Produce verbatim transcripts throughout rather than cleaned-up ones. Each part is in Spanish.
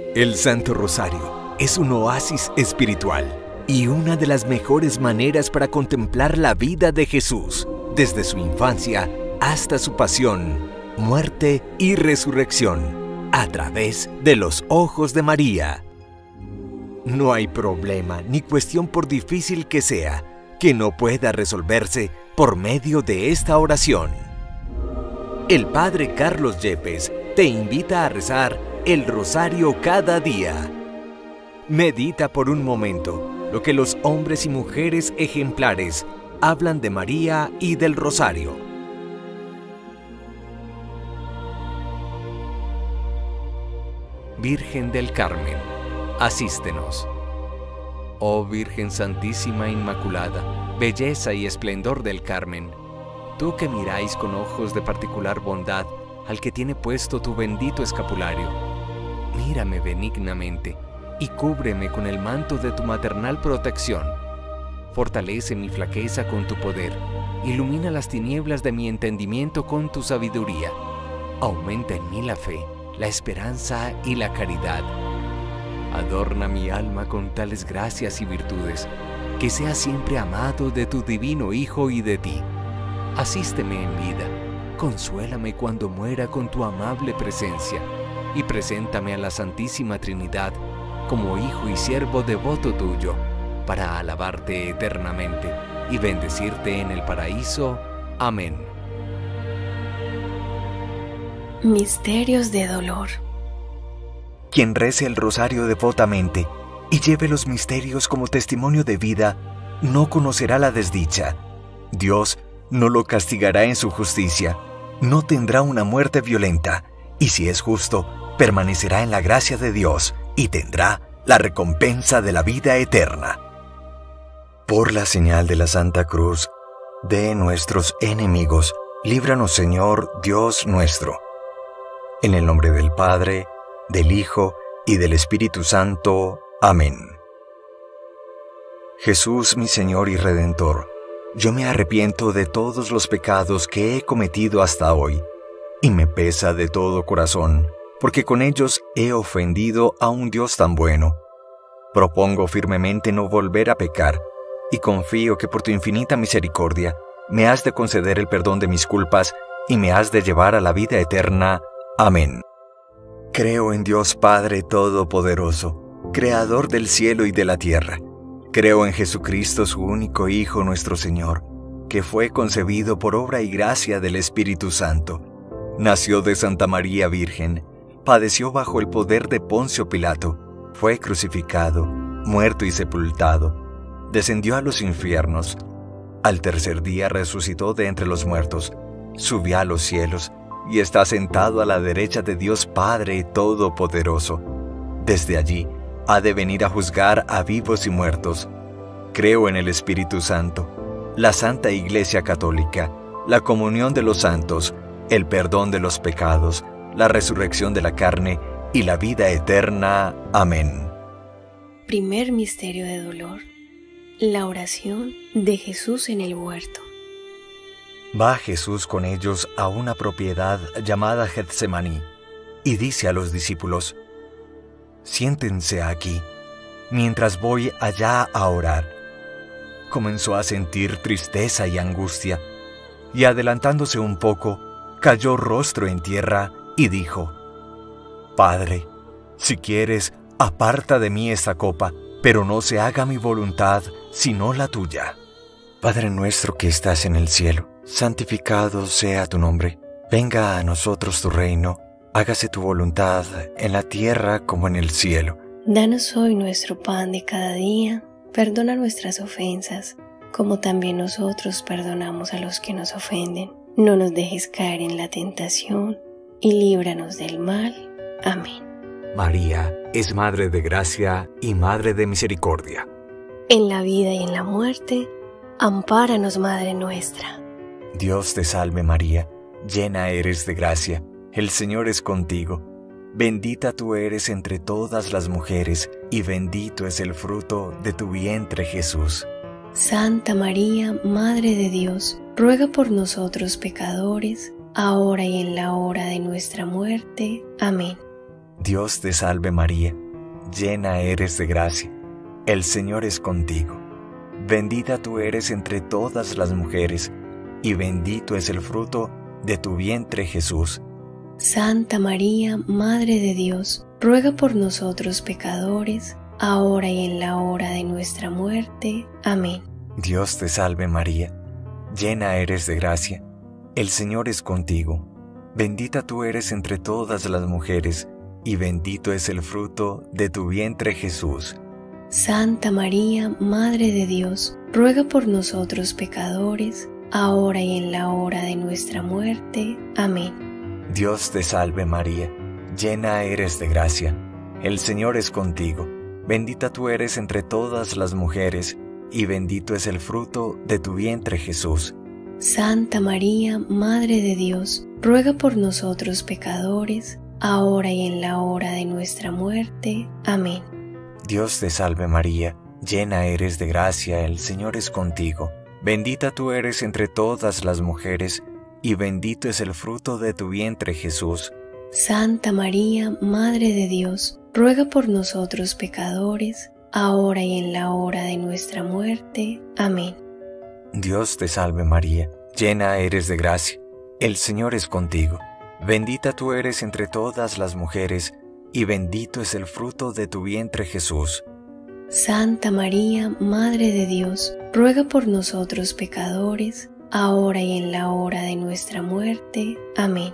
El Santo Rosario es un oasis espiritual y una de las mejores maneras para contemplar la vida de Jesús, desde su infancia hasta su pasión, muerte y resurrección, a través de los ojos de María. No hay problema ni cuestión, por difícil que sea, que no pueda resolverse por medio de esta oración. El Padre Carlos Yepes te invita a rezar el rosario cada día. Medita por un momento lo que los hombres y mujeres ejemplares hablan de María y del rosario. Virgen del Carmen, asístenos. Oh Virgen Santísima Inmaculada, belleza y esplendor del Carmen, tú que miráis con ojos de particular bondad al que tiene puesto tu bendito escapulario, mírame benignamente y cúbreme con el manto de tu maternal protección. Fortalece mi flaqueza con tu poder, ilumina las tinieblas de mi entendimiento con tu sabiduría. Aumenta en mí la fe, la esperanza y la caridad. Adorna mi alma con tales gracias y virtudes, que sea siempre amado de tu divino Hijo y de ti. Asísteme en vida, consuélame cuando muera con tu amable presencia, y preséntame a la Santísima Trinidad como hijo y siervo devoto tuyo, para alabarte eternamente y bendecirte en el paraíso. Amén. Misterios de dolor. Quien rece el rosario devotamente y lleve los misterios como testimonio de vida, no conocerá la desdicha. Dios no lo castigará en su justicia, no tendrá una muerte violenta, y si es justo, permanecerá en la gracia de Dios y tendrá la recompensa de la vida eterna. Por la señal de la Santa Cruz de nuestros enemigos, líbranos, Señor Dios nuestro. En el nombre del Padre, del Hijo y del Espíritu Santo. Amén. Jesús, mi Señor y Redentor, yo me arrepiento de todos los pecados que he cometido hasta hoy, y me pesa de todo corazón, porque con ellos he ofendido a un Dios tan bueno. Propongo firmemente no volver a pecar, y confío que por tu infinita misericordia me has de conceder el perdón de mis culpas y me has de llevar a la vida eterna. Amén. Creo en Dios Padre Todopoderoso, Creador del cielo y de la tierra. Creo en Jesucristo, su único Hijo, nuestro Señor, que fue concebido por obra y gracia del Espíritu Santo. Nació de Santa María Virgen, padeció bajo el poder de Poncio Pilato, fue crucificado, muerto y sepultado, descendió a los infiernos, al tercer día resucitó de entre los muertos, subió a los cielos y está sentado a la derecha de Dios Padre Todopoderoso. Desde allí ha de venir a juzgar a vivos y muertos. Creo en el Espíritu Santo, la Santa Iglesia Católica, la comunión de los santos, el perdón de los pecados, la resurrección de la carne y la vida eterna. Amén. Primer misterio de dolor. La oración de Jesús en el huerto. Va Jesús con ellos a una propiedad llamada Getsemaní y dice a los discípulos: siéntense aquí, mientras voy allá a orar. Comenzó a sentir tristeza y angustia, y adelantándose un poco, cayó rostro en tierra y dijo: Padre, si quieres, aparta de mí esta copa, pero no se haga mi voluntad, sino la tuya. Padre nuestro que estás en el cielo, santificado sea tu nombre. Venga a nosotros tu reino. Hágase tu voluntad en la tierra como en el cielo. Danos hoy nuestro pan de cada día. Perdona nuestras ofensas, como también nosotros perdonamos a los que nos ofenden. No nos dejes caer en la tentación y líbranos del mal. Amén. María es Madre de Gracia y Madre de Misericordia. En la vida y en la muerte, ampáranos, Madre nuestra. Dios te salve María, llena eres de gracia, el Señor es contigo. Bendita tú eres entre todas las mujeres, y bendito es el fruto de tu vientre, Jesús. Santa María, Madre de Dios, ruega por nosotros pecadores, ahora y en la hora de nuestra muerte. Amén. Dios te salve María, llena eres de gracia, el Señor es contigo. Bendita tú eres entre todas las mujeres, y bendito es el fruto de tu vientre Jesús. Santa María, Madre de Dios, ruega por nosotros pecadores, ahora y en la hora de nuestra muerte. Amén. Dios te salve María, llena eres de gracia, el Señor es contigo. Bendita tú eres entre todas las mujeres, y bendito es el fruto de tu vientre Jesús. Santa María, Madre de Dios, ruega por nosotros pecadores, ahora y en la hora de nuestra muerte. Amén. Dios te salve María, llena eres de gracia, el Señor es contigo. Bendita tú eres entre todas las mujeres, y bendito es el fruto de tu vientre Jesús. Santa María, Madre de Dios, ruega por nosotros pecadores, ahora y en la hora de nuestra muerte. Amén. Dios te salve María, llena eres de gracia, el Señor es contigo. Bendita tú eres entre todas las mujeres, y bendito es el fruto de tu vientre Jesús. Santa María, Madre de Dios, ruega por nosotros pecadores, ahora y en la hora de nuestra muerte. Amén. Dios te salve María, llena eres de gracia, el Señor es contigo. Bendita tú eres entre todas las mujeres, y bendito es el fruto de tu vientre Jesús. Santa María, Madre de Dios, ruega por nosotros pecadores, ahora y en la hora de nuestra muerte. Amén.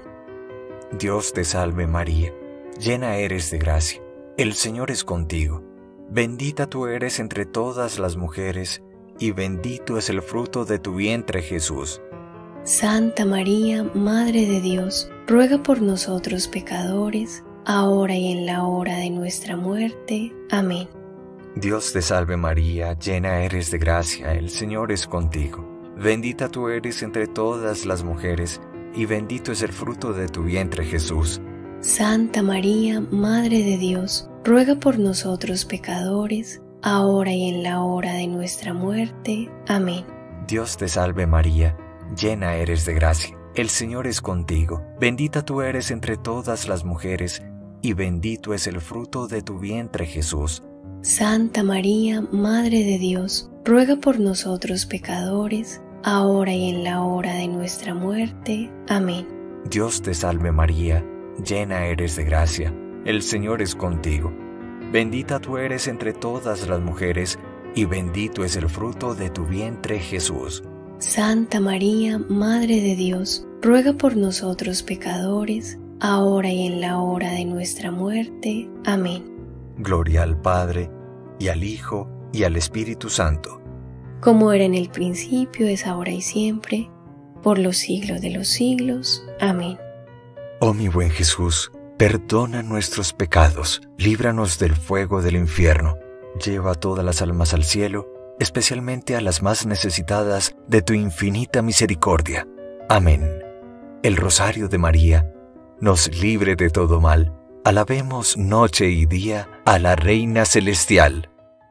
Dios te salve María, llena eres de gracia, el Señor es contigo. Bendita tú eres entre todas las mujeres, y bendito es el fruto de tu vientre Jesús. Santa María, Madre de Dios, ruega por nosotros pecadores, ahora y en la hora de nuestra muerte. Amén. Dios te salve María, llena eres de gracia, el Señor es contigo. Bendita tú eres entre todas las mujeres, y bendito es el fruto de tu vientre Jesús. Santa María, Madre de Dios, ruega por nosotros pecadores, ahora y en la hora de nuestra muerte. Amén. Dios te salve María, llena eres de gracia, el Señor es contigo. Bendita tú eres entre todas las mujeres, y bendito es el fruto de tu vientre Jesús. Santa María, Madre de Dios, ruega por nosotros pecadores, ahora y en la hora de nuestra muerte. Amén. Dios te salve María, llena eres de gracia, el Señor es contigo. Bendita tú eres entre todas las mujeres, y bendito es el fruto de tu vientre Jesús. Santa María, Madre de Dios, ruega por nosotros pecadores, ahora y en la hora de nuestra muerte. Amén. Gloria al Padre, y al Hijo, y al Espíritu Santo. Como era en el principio, es ahora y siempre, por los siglos de los siglos. Amén. Oh mi buen Jesús, perdona nuestros pecados, líbranos del fuego del infierno, lleva a todas las almas al cielo, especialmente a las más necesitadas de tu infinita misericordia. Amén. El Rosario de María nos libre de todo mal. Alabemos noche y día a la Reina Celestial.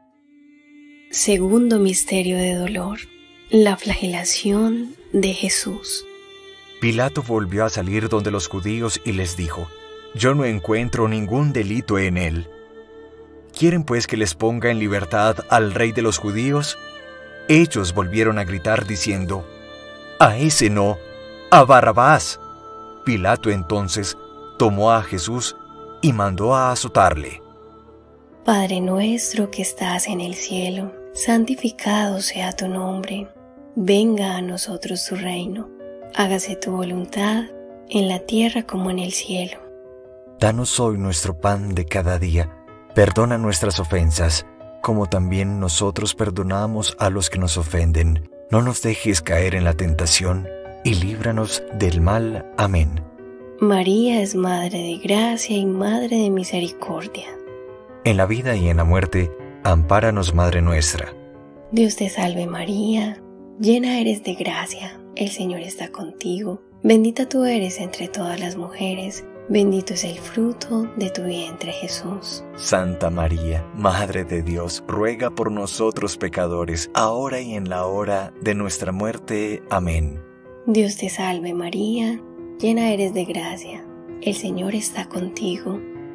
Segundo misterio de dolor, la flagelación de Jesús. Pilato volvió a salir donde los judíos y les dijo: Yo no encuentro ningún delito en él. ¿Quieren pues que les ponga en libertad al rey de los judíos? Ellos volvieron a gritar diciendo: A ese no, a Barrabás. Pilato entonces tomó a Jesús y mandó a azotarle. Padre nuestro que estás en el cielo, santificado sea tu nombre. Venga a nosotros tu reino. Hágase tu voluntad, en la tierra como en el cielo. Danos hoy nuestro pan de cada día. Perdona nuestras ofensas, como también nosotros perdonamos a los que nos ofenden. No nos dejes caer en la tentación, y líbranos del mal. Amén. María es Madre de Gracia y Madre de Misericordia. En la vida y en la muerte, ampáranos, Madre nuestra. Dios te salve María, llena eres de gracia, el Señor está contigo. Bendita tú eres entre todas las mujeres, bendito es el fruto de tu vientre Jesús. Santa María, Madre de Dios, ruega por nosotros pecadores, ahora y en la hora de nuestra muerte. Amén. Dios te salve María, llena eres de gracia, el Señor está contigo.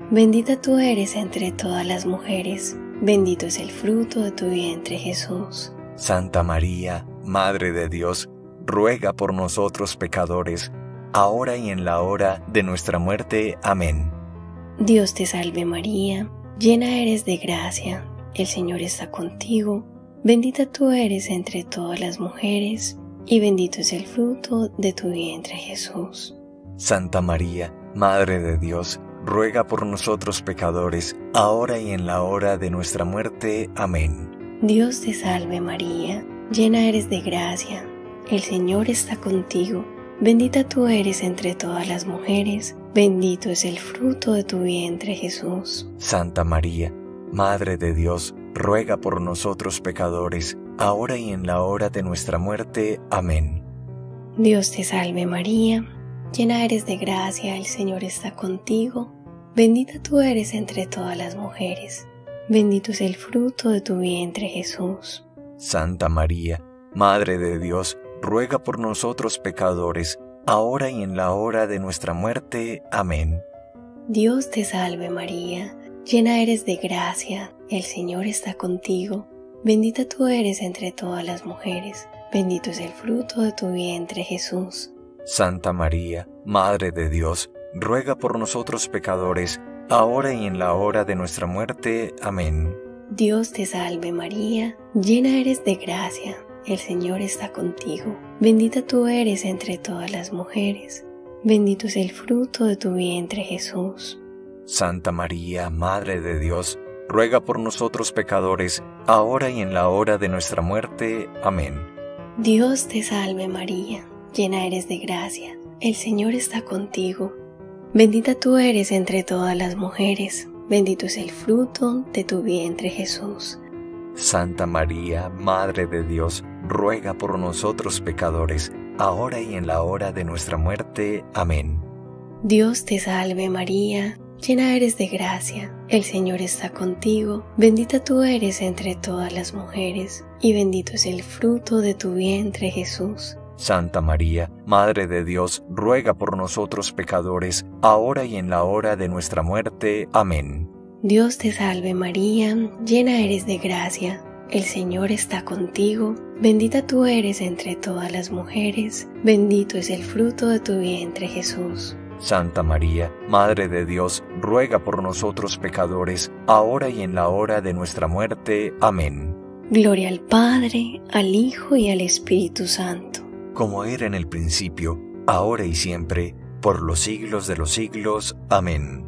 bendita tú eres entre todas las mujeres, bendito es el fruto de tu vientre Jesús. Santa María, Madre de Dios, ruega por nosotros pecadores, ahora y en la hora de nuestra muerte. Amén. Dios te salve María, llena eres de gracia, el Señor está contigo, bendita tú eres entre todas las mujeres, y bendito es el fruto de tu vientre Jesús. Santa María, Madre de Dios, ruega por nosotros pecadores, ahora y en la hora de nuestra muerte. Amén. Dios te salve María, llena eres de gracia, el Señor está contigo, bendita tú eres entre todas las mujeres, bendito es el fruto de tu vientre Jesús. Santa María, Madre de Dios, ruega por nosotros pecadores, ahora y en la hora de nuestra muerte. Amén. Dios te salve María, llena eres de gracia, el Señor está contigo, bendita tú eres entre todas las mujeres, bendito es el fruto de tu vientre Jesús. Santa María, Madre de Dios, ruega por nosotros pecadores, ahora y en la hora de nuestra muerte. Amén. Dios te salve María, llena eres de gracia, el Señor está contigo, bendita tú eres entre todas las mujeres, bendito es el fruto de tu vientre Jesús. Santa María, Madre de Dios, ruega por nosotros pecadores, ahora y en la hora de nuestra muerte. Amén. Dios te salve María, llena eres de gracia, el Señor está contigo, bendita tú eres entre todas las mujeres, bendito es el fruto de tu vientre Jesús. Santa María, Madre de Dios, ruega por nosotros pecadores, ahora y en la hora de nuestra muerte. Amén. Dios te salve María, llena eres de gracia, el Señor está contigo, bendita tú eres entre todas las mujeres, bendito es el fruto de tu vientre Jesús. Santa María, Madre de Dios, ruega por nosotros pecadores, ahora y en la hora de nuestra muerte. Amén. Dios te salve María, llena eres de gracia, el Señor está contigo, bendita tú eres entre todas las mujeres, y bendito es el fruto de tu vientre Jesús. Santa María, Madre de Dios, ruega por nosotros pecadores, ahora y en la hora de nuestra muerte. Amén. Dios te salve María, llena eres de gracia, el Señor está contigo, bendita tú eres entre todas las mujeres, bendito es el fruto de tu vientre Jesús. Santa María, Madre de Dios, ruega por nosotros pecadores, ahora y en la hora de nuestra muerte. Amén. Gloria al Padre, al Hijo y al Espíritu Santo, como era en el principio, ahora y siempre, por los siglos de los siglos. Amén.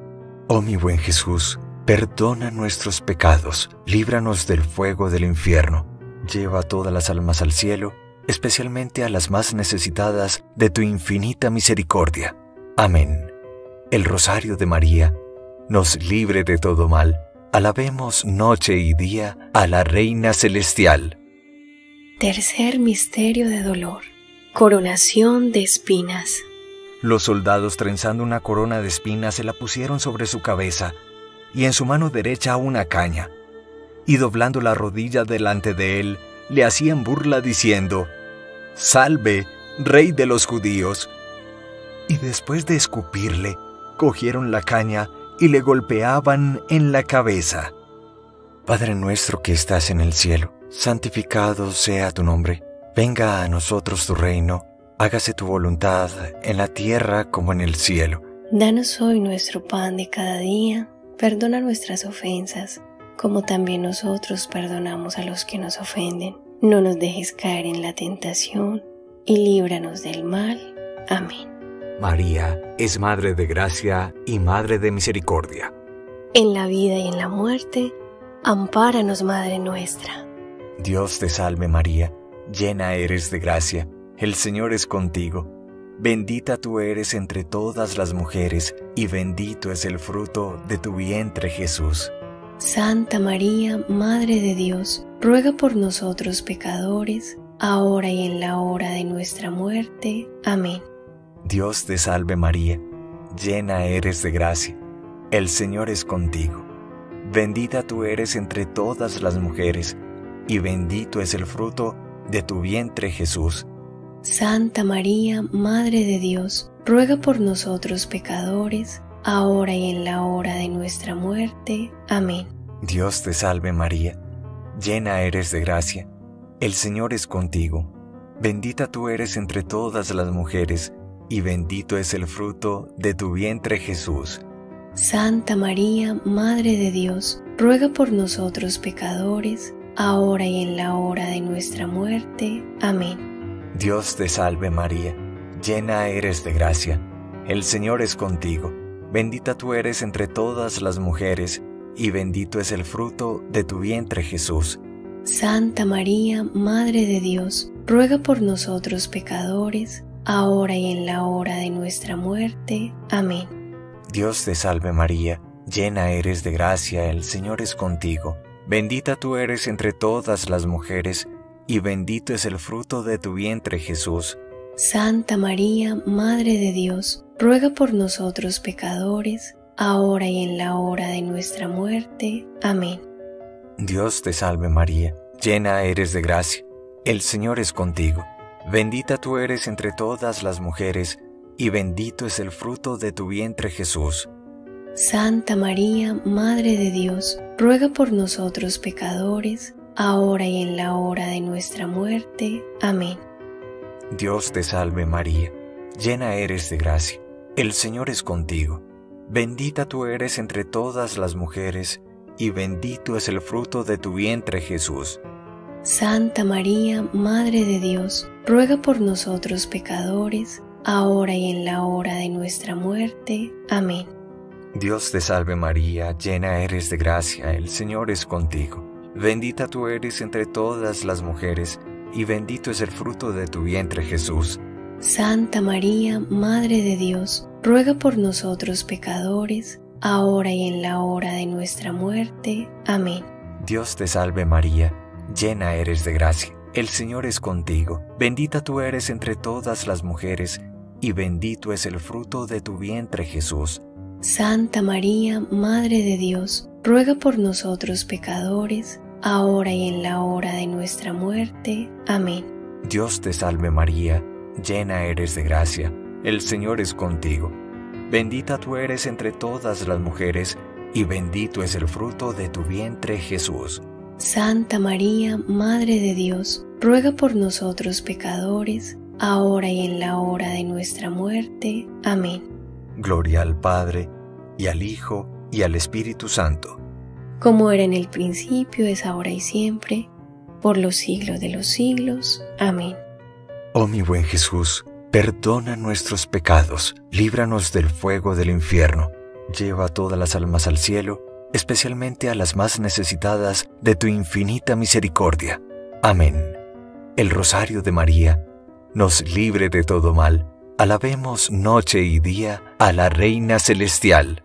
Oh mi buen Jesús, perdona nuestros pecados, líbranos del fuego del infierno, lleva a todas las almas al cielo, especialmente a las más necesitadas de tu infinita misericordia. Amén. El Rosario de María nos libre de todo mal. Alabemos noche y día a la Reina Celestial. Tercer misterio de dolor. Coronación de espinas. Los soldados, trenzando una corona de espinas, se la pusieron sobre su cabeza, y en su mano derecha una caña, y doblando la rodilla delante de él, le hacían burla diciendo: «Salve, Rey de los judíos». Y después de escupirle, cogieron la caña y le golpeaban en la cabeza. Padre nuestro que estás en el cielo, santificado sea tu nombre. Venga a nosotros tu reino. Hágase tu voluntad en la tierra como en el cielo. Danos hoy nuestro pan de cada día. Perdona nuestras ofensas, como también nosotros perdonamos a los que nos ofenden. No nos dejes caer en la tentación, y líbranos del mal. Amén. María es Madre de Gracia y Madre de Misericordia. En la vida y en la muerte, ampáranos, Madre nuestra. Dios te salve María, llena eres de gracia, el Señor es contigo. Bendita tú eres entre todas las mujeres, y bendito es el fruto de tu vientre Jesús. Santa María, Madre de Dios, ruega por nosotros pecadores, ahora y en la hora de nuestra muerte. Amén. Dios te salve María, llena eres de gracia, el Señor es contigo. Bendita tú eres entre todas las mujeres, y bendito es el fruto de tu vientre Jesús. Santa María, Madre de Dios, ruega por nosotros pecadores, ahora y en la hora de nuestra muerte. Amén. Dios te salve María, llena eres de gracia, el Señor es contigo. Bendita tú eres entre todas las mujeres, y bendito es el fruto de tu vientre Jesús. Santa María, Madre de Dios, ruega por nosotros pecadores, ahora y en la hora de nuestra muerte. Amén. Dios te salve María, llena eres de gracia, el Señor es contigo. Bendita tú eres entre todas las mujeres, y bendito es el fruto de tu vientre Jesús. Santa María, Madre de Dios, ruega por nosotros pecadores, ahora y en la hora de nuestra muerte. Amén. Dios te salve María, llena eres de gracia, el Señor es contigo. Bendita tú eres entre todas las mujeres, y bendito es el fruto de tu vientre Jesús. Santa María, Madre de Dios, ruega por nosotros pecadores, ahora y en la hora de nuestra muerte. Amén. Dios te salve María, llena eres de gracia, el Señor es contigo. Bendita tú eres entre todas las mujeres, y bendito es el fruto de tu vientre Jesús. Santa María, Madre de Dios, ruega por nosotros pecadores, ahora y en la hora de nuestra muerte. Amén. Dios te salve María, llena eres de gracia, el Señor es contigo. Bendita tú eres entre todas las mujeres, y bendito es el fruto de tu vientre Jesús. Santa María, Madre de Dios, ruega por nosotros pecadores, ahora y en la hora de nuestra muerte. Amén. Dios te salve María, llena eres de gracia, el Señor es contigo. Bendita tú eres entre todas las mujeres, y bendito es el fruto de tu vientre Jesús. Santa María, Madre de Dios, ruega por nosotros pecadores, ahora y en la hora de nuestra muerte. Amén. Dios te salve María, llena eres de gracia, el Señor es contigo. Bendita tú eres entre todas las mujeres, y bendito es el fruto de tu vientre Jesús. Santa María, Madre de Dios, ruega por nosotros pecadores, ahora y en la hora de nuestra muerte. Amén. Dios te salve María, llena eres de gracia, el Señor es contigo. Bendita tú eres entre todas las mujeres, y bendito es el fruto de tu vientre Jesús. Santa María, Madre de Dios, ruega por nosotros pecadores, ahora y en la hora de nuestra muerte. Amén. Gloria al Padre, y al Hijo, y al Espíritu Santo. Como era en el principio, es ahora y siempre, por los siglos de los siglos. Amén. Oh mi buen Jesús, perdona nuestros pecados, líbranos del fuego del infierno, lleva a todas las almas al cielo, especialmente a las más necesitadas de tu infinita misericordia. Amén. El Rosario de María nos libre de todo mal. Alabemos noche y día a la Reina Celestial.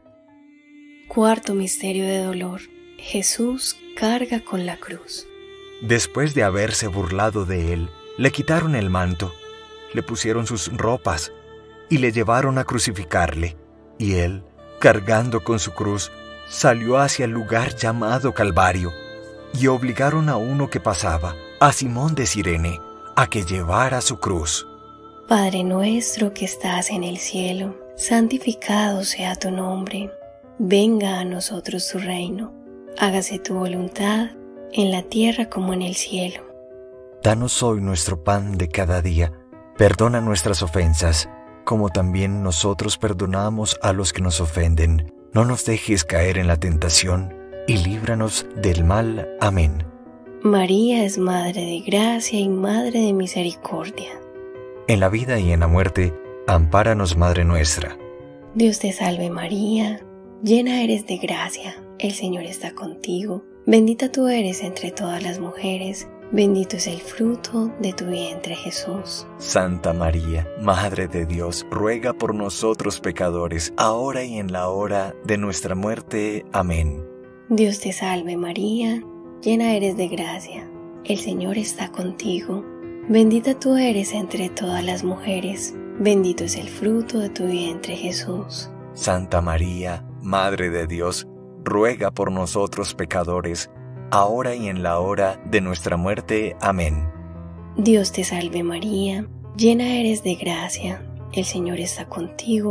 Cuarto misterio de dolor. Jesús carga con la cruz. Después de haberse burlado de él, le quitaron el manto, le pusieron sus ropas y le llevaron a crucificarle. Y él, cargando con su cruz, salió hacia el lugar llamado Calvario, y obligaron a uno que pasaba, a Simón de Cirene, a que llevara su cruz. Padre nuestro que estás en el cielo, santificado sea tu nombre. Venga a nosotros tu reino. Hágase tu voluntad, en la tierra como en el cielo. Danos hoy nuestro pan de cada día. Perdona nuestras ofensas, como también nosotros perdonamos a los que nos ofenden. No nos dejes caer en la tentación, y líbranos del mal. Amén. María es Madre de Gracia y Madre de Misericordia. En la vida y en la muerte, ampáranos, Madre nuestra. Dios te salve María, llena eres de gracia, el Señor está contigo. Bendita tú eres entre todas las mujeres, bendito es el fruto de tu vientre Jesús. Santa María, Madre de Dios, ruega por nosotros pecadores, ahora y en la hora de nuestra muerte. Amén. Dios te salve María, llena eres de gracia, el Señor está contigo. Bendita tú eres entre todas las mujeres, bendito es el fruto de tu vientre Jesús. Santa María, Madre de Dios, ruega por nosotros pecadores, ahora y en la hora de nuestra muerte. Amén. Dios te salve María, llena eres de gracia, el Señor está contigo.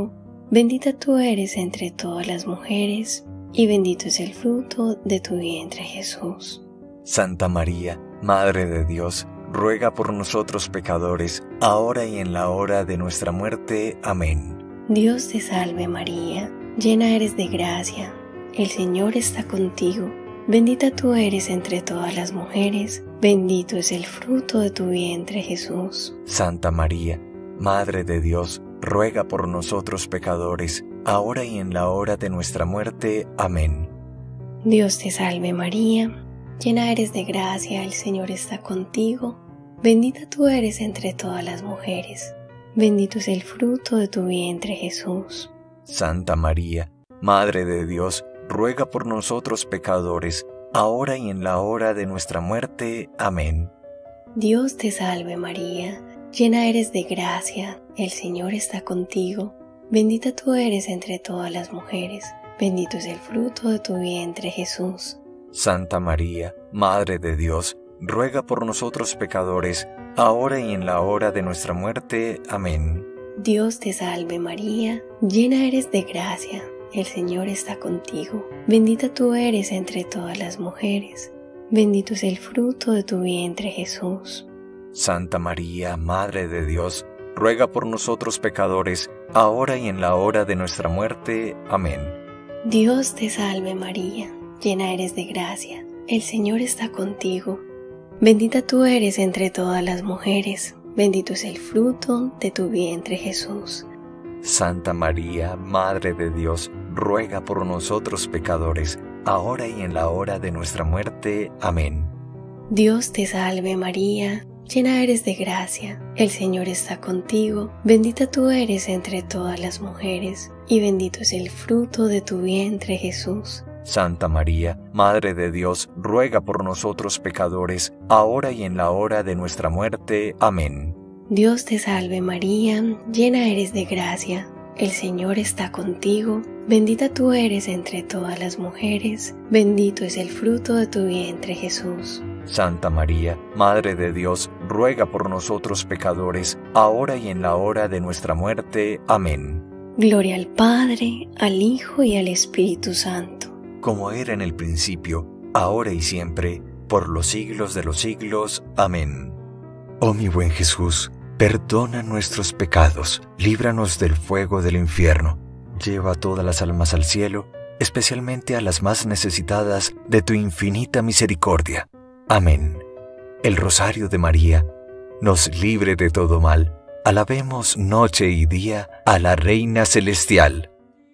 bendita tú eres entre todas las mujeres, y bendito es el fruto de tu vientre, Jesús. Santa María, Madre de Dios, ruega por nosotros pecadores, ahora y en la hora de nuestra muerte. Amén. Dios te salve María, llena eres de gracia, el Señor está contigo. Bendita tú eres entre todas las mujeres, bendito es el fruto de tu vientre, Jesús. Santa María, Madre de Dios, ruega por nosotros pecadores, ahora y en la hora de nuestra muerte. Amén. Dios te salve María, llena eres de gracia, el Señor está contigo. Bendita tú eres entre todas las mujeres, bendito es el fruto de tu vientre, Jesús. Santa María, Madre de Dios, ruega por nosotros pecadores, ahora y en la hora de nuestra muerte. Amén. Dios te salve María, llena eres de gracia, el Señor está contigo. Bendita tú eres entre todas las mujeres, bendito es el fruto de tu vientre, Jesús. Santa María, Madre de Dios, ruega por nosotros pecadores, ahora y en la hora de nuestra muerte. Amén. Dios te salve María, llena eres de gracia, el Señor está contigo. Bendita tú eres entre todas las mujeres, bendito es el fruto de tu vientre, Jesús. Santa María, Madre de Dios, ruega por nosotros pecadores, ahora y en la hora de nuestra muerte. Amén. Dios te salve María, llena eres de gracia, el Señor está contigo. Bendita tú eres entre todas las mujeres, bendito es el fruto de tu vientre, Jesús. Santa María, Madre de Dios, ruega por nosotros pecadores, ahora y en la hora de nuestra muerte. Amén. Dios te salve María, llena eres de gracia, el Señor está contigo. Bendita tú eres entre todas las mujeres, y bendito es el fruto de tu vientre, Jesús. Santa María, Madre de Dios, ruega por nosotros pecadores, ahora y en la hora de nuestra muerte. Amén. Dios te salve María, llena eres de gracia, el Señor está contigo. Bendita tú eres entre todas las mujeres, bendito es el fruto de tu vientre, Jesús. Santa María, Madre de Dios, ruega por nosotros pecadores, ahora y en la hora de nuestra muerte. Amén. Gloria al Padre, al Hijo y al Espíritu Santo, como era en el principio, ahora y siempre, por los siglos de los siglos. Amén. Oh mi buen Jesús, perdona nuestros pecados, líbranos del fuego del infierno, lleva a todas las almas al cielo, especialmente a las más necesitadas de tu infinita misericordia. Amén. El Rosario de María nos libre de todo mal. Alabemos noche y día a la Reina Celestial.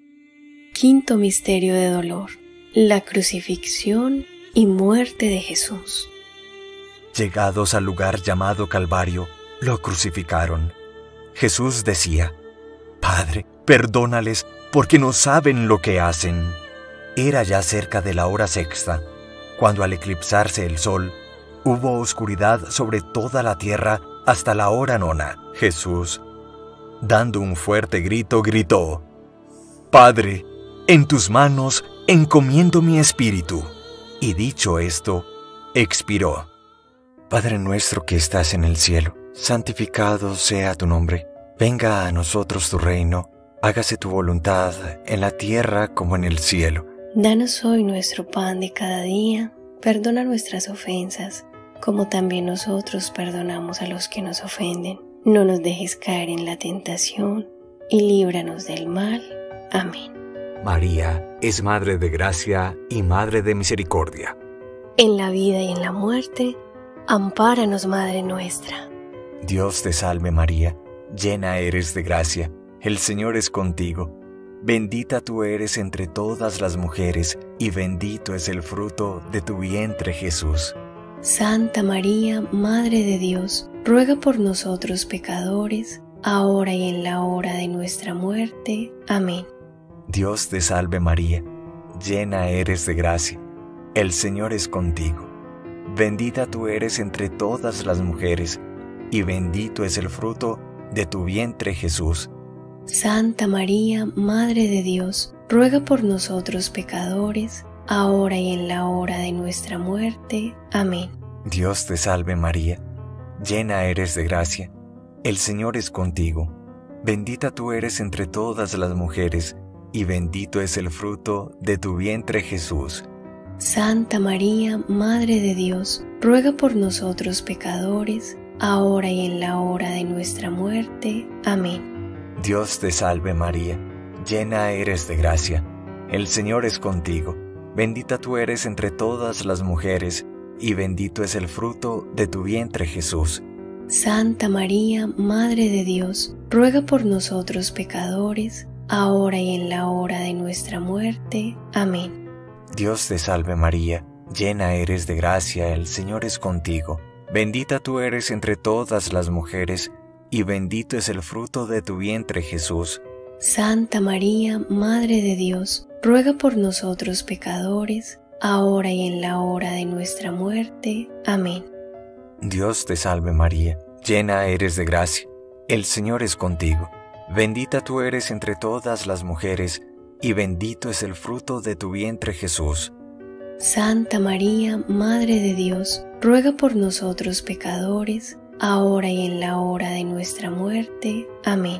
Quinto misterio de dolor: la crucifixión y muerte de Jesús. Llegados al lugar llamado Calvario, lo crucificaron. Jesús decía: Padre, perdónales, porque no saben lo que hacen. Era ya cerca de la hora sexta, cuando al eclipsarse el sol, hubo oscuridad sobre toda la tierra hasta la hora nona. Jesús, dando un fuerte grito, gritó: Padre, en tus manos encomiendo mi espíritu. Y dicho esto, expiró. Padre nuestro que estás en el cielo, santificado sea tu nombre. Venga a nosotros tu reino. Hágase tu voluntad en la tierra como en el cielo. Danos hoy nuestro pan de cada día. Perdona nuestras ofensas, como también nosotros perdonamos a los que nos ofenden. No nos dejes caer en la tentación, y líbranos del mal. Amén. María es Madre de Gracia y Madre de Misericordia. En la vida y en la muerte, ampáranos, Madre nuestra. Dios te salve María, llena eres de gracia, el Señor es contigo. Bendita tú eres entre todas las mujeres, y bendito es el fruto de tu vientre, Jesús. Santa María, Madre de Dios, ruega por nosotros pecadores, ahora y en la hora de nuestra muerte. Amén. Dios te salve María, llena eres de gracia, el Señor es contigo. Bendita tú eres entre todas las mujeres, y bendito es el fruto de tu vientre, Jesús. Santa María, Madre de Dios, ruega por nosotros pecadores, ahora y en la hora de nuestra muerte. Amén. Dios te salve María, llena eres de gracia, el Señor es contigo. bendita tú eres entre todas las mujeres, y bendito es el fruto de tu vientre Jesús. Santa María, Madre de Dios, ruega por nosotros pecadores, ahora y en la hora de nuestra muerte. Amén. Dios te salve María, llena eres de gracia, el Señor es contigo, bendita tú eres entre todas las mujeres, y bendito es el fruto de tu vientre Jesús. Santa María, Madre de Dios, ruega por nosotros pecadores, ahora y en la hora de nuestra muerte. Amén. Dios te salve María, llena eres de gracia, el Señor es contigo, bendita tú eres entre todas las mujeres, y bendito es el fruto de tu vientre Jesús. Santa María, Madre de Dios, ruega por nosotros pecadores, ahora y en la hora de nuestra muerte. Amén. Dios te salve María, llena eres de gracia, el Señor es contigo, bendita tú eres entre todas las mujeres, y bendito es el fruto de tu vientre Jesús. Santa María, Madre de Dios, ruega por nosotros pecadores, ahora y en la hora de nuestra muerte. Amén.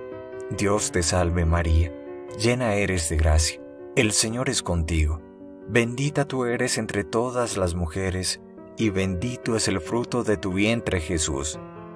Dios te salve María, llena eres de gracia, el Señor es contigo, bendita tú eres entre todas las mujeres, y bendito es el fruto de tu vientre Jesús.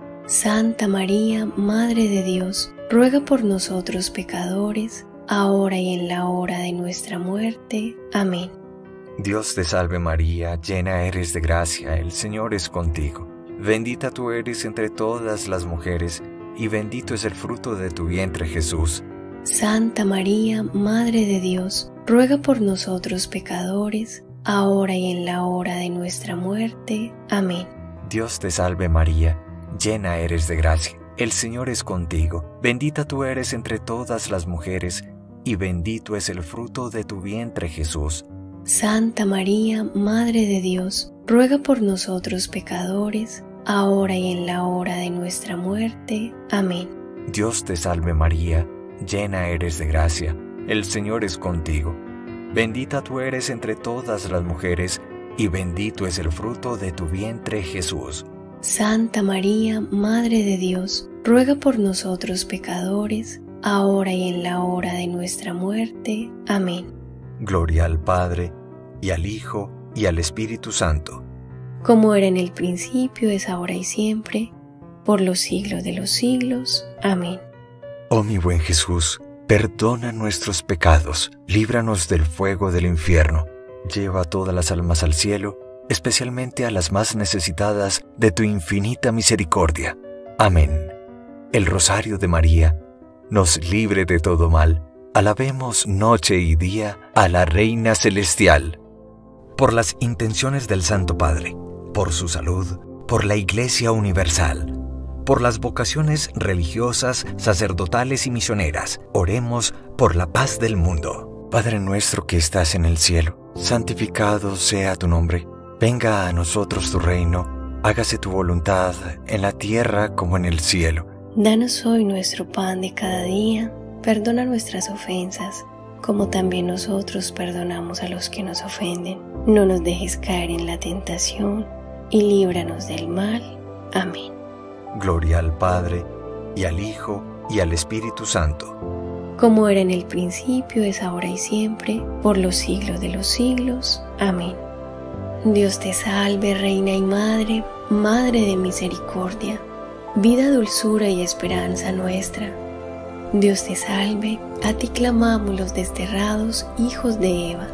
Santa María, Madre de Dios, ruega por nosotros pecadores, ahora y en la hora de nuestra muerte. Amén. Dios te salve María, llena eres de gracia, el Señor es contigo, bendita tú eres entre todas las mujeres, y bendito es el fruto de tu vientre Jesús. Santa María, Madre de Dios, ruega por nosotros pecadores, ahora y en la hora de nuestra muerte. Amén. Dios te salve María, llena eres de gracia, el Señor es contigo, bendita tú eres entre todas las mujeres, y bendito es el fruto de tu vientre Jesús. Santa María, Madre de Dios, ruega por nosotros pecadores, ahora y en la hora de nuestra muerte. Amén. Dios te salve María, llena eres de gracia, el Señor es contigo, bendita tú eres entre todas las mujeres, y bendito es el fruto de tu vientre Jesús. Santa María, Madre de Dios, ruega por nosotros pecadores, ahora y en la hora de nuestra muerte. Amén. Gloria al Padre, y al Hijo, y al Espíritu Santo. Como era en el principio, es ahora y siempre, por los siglos de los siglos. Amén. Oh mi buen Jesús, perdona nuestros pecados, líbranos del fuego del infierno, lleva a todas las almas al cielo, especialmente a las más necesitadas de tu infinita misericordia. Amén. El Rosario de María nos libre de todo mal. Alabemos noche y día a la Reina Celestial. Por las intenciones del Santo Padre, por su salud, por la Iglesia Universal, por las vocaciones religiosas, sacerdotales y misioneras, oremos por la paz del mundo. Padre nuestro que estás en el cielo, santificado sea tu nombre. Venga a nosotros tu reino, hágase tu voluntad en la tierra como en el cielo. Danos hoy nuestro pan de cada día, perdona nuestras ofensas, como también nosotros perdonamos a los que nos ofenden. No nos dejes caer en la tentación, y líbranos del mal. Amén. Gloria al Padre, y al Hijo, y al Espíritu Santo. Como era en el principio, es ahora y siempre, por los siglos de los siglos. Amén. Dios te salve, Reina y Madre, Madre de misericordia, vida, dulzura y esperanza nuestra. Dios te salve, a ti clamamos los desterrados hijos de Eva.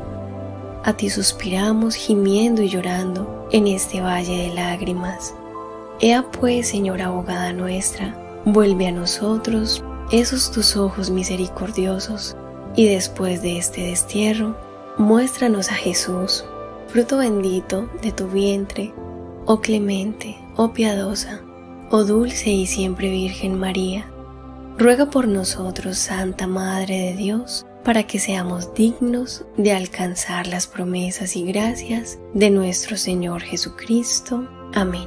A ti suspiramos gimiendo y llorando en este valle de lágrimas. Ea pues, Señora abogada nuestra, vuelve a nosotros esos tus ojos misericordiosos, y después de este destierro, muéstranos a Jesús, fruto bendito de tu vientre, oh clemente, oh piadosa, oh dulce y siempre Virgen María. Ruega por nosotros, Santa Madre de Dios, para que seamos dignos de alcanzar las promesas y gracias de nuestro Señor Jesucristo. Amén.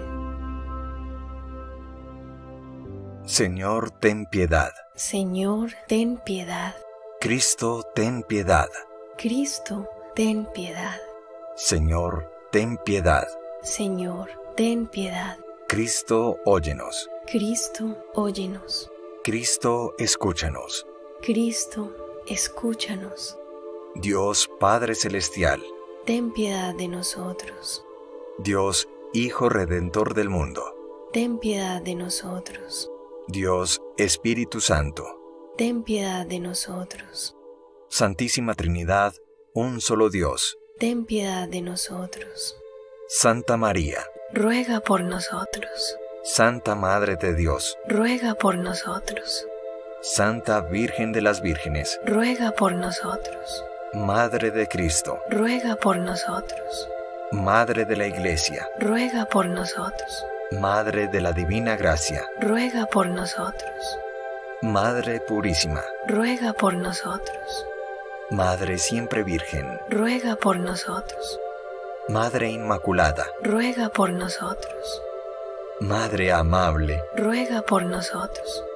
Señor, ten piedad. Señor, ten piedad. Cristo, ten piedad. Cristo, ten piedad. Señor, ten piedad. Señor, ten piedad. Cristo, óyenos. Cristo, óyenos. Cristo, escúchanos. Cristo, escúchanos. Dios Padre Celestial, Ten piedad de nosotros. Dios Hijo Redentor del mundo, Ten piedad de nosotros. Dios Espíritu Santo, Ten piedad de nosotros. Santísima Trinidad, un solo Dios, Ten piedad de nosotros. Santa María, Ruega por nosotros. Santa Madre de Dios, Ruega por nosotros. Santa Virgen de las Vírgenes, Ruega por nosotros. Madre de Cristo, Ruega por nosotros. Madre de la Iglesia, Ruega por nosotros. Madre de la Divina Gracia, Ruega por nosotros. Madre Purísima, Ruega por nosotros. Madre Siempre Virgen, Ruega por nosotros. Madre Inmaculada, Ruega por nosotros. Madre Amable, Ruega por nosotros.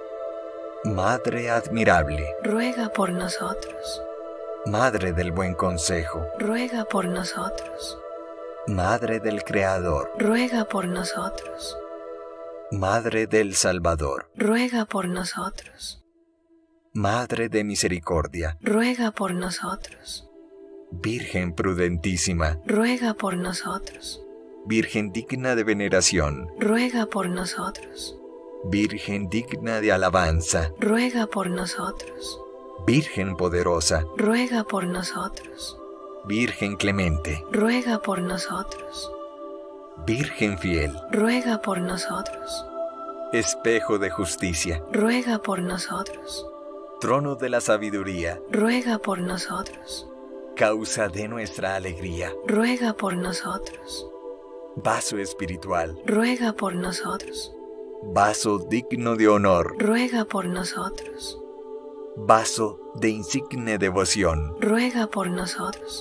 Madre Admirable, Ruega por nosotros. Madre del Buen Consejo, Ruega por nosotros. Madre del Creador, Ruega por nosotros. Madre del Salvador, Ruega por nosotros. Madre de Misericordia, Ruega por nosotros. Virgen prudentísima, Ruega por nosotros. Virgen digna de veneración, Ruega por nosotros. Virgen digna de alabanza, Ruega por nosotros. Virgen poderosa, Ruega por nosotros. Virgen clemente, Ruega por nosotros. Virgen fiel, Ruega por nosotros. espejo de justicia, Ruega por nosotros. trono de la sabiduría, Ruega por nosotros. causa de nuestra alegría, Ruega por nosotros. vaso espiritual, Ruega por nosotros. vaso digno de honor, Ruega por nosotros. vaso de insigne devoción, Ruega por nosotros.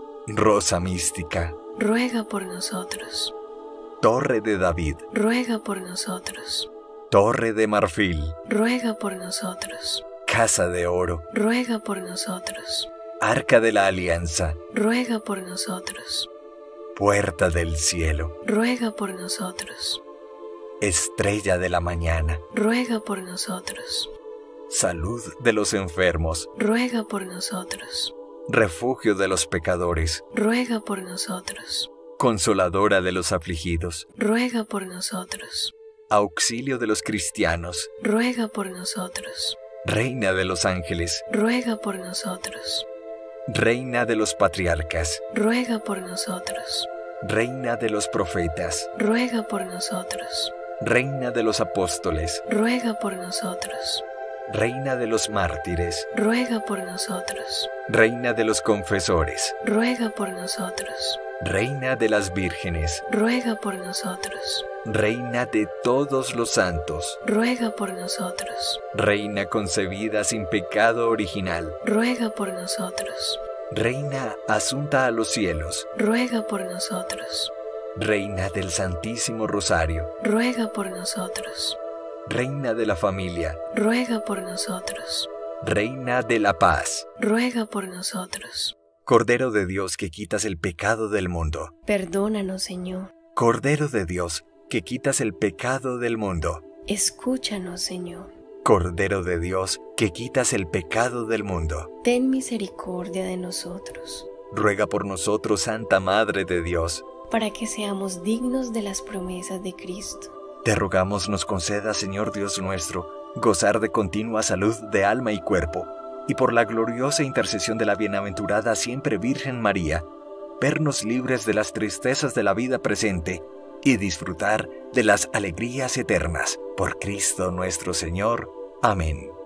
rosa mística, Ruega por nosotros. torre de David, Ruega por nosotros. torre de marfil, Ruega por nosotros. casa de oro, Ruega por nosotros. arca de la alianza, Ruega por nosotros. puerta del cielo, Ruega por nosotros. estrella de la mañana, Ruega por nosotros. salud de los enfermos, Ruega por nosotros. refugio de los pecadores, Ruega por nosotros. consoladora de los afligidos, Ruega por nosotros. auxilio de los cristianos, Ruega por nosotros. reina de los ángeles, Ruega por nosotros. reina de los patriarcas, Ruega por nosotros. reina de los profetas, Ruega por nosotros. reina de los apóstoles, Ruega por nosotros. reina de los mártires, Ruega por nosotros. reina de los confesores, Ruega por nosotros. reina de las vírgenes, Ruega por nosotros. reina de todos los santos, Ruega por nosotros. reina concebida sin pecado original, Ruega por nosotros. reina asunta a los cielos, Ruega por nosotros. reina del Santísimo Rosario, Ruega por nosotros. reina de la familia, Ruega por nosotros. reina de la paz, Ruega por nosotros. Cordero de Dios que quitas el pecado del mundo, Perdónanos, Señor. Cordero de Dios que quitas el pecado del mundo, Escúchanos, Señor. Cordero de Dios que quitas el pecado del mundo, Ten misericordia de nosotros, ruega por nosotros, Santa Madre de Dios. para que seamos dignos de las promesas de Cristo. Te rogamos nos conceda, Señor Dios nuestro, gozar de continua salud de alma y cuerpo, y por la gloriosa intercesión de la bienaventurada siempre Virgen María, vernos libres de las tristezas de la vida presente y disfrutar de las alegrías eternas. Por Cristo nuestro Señor. Amén.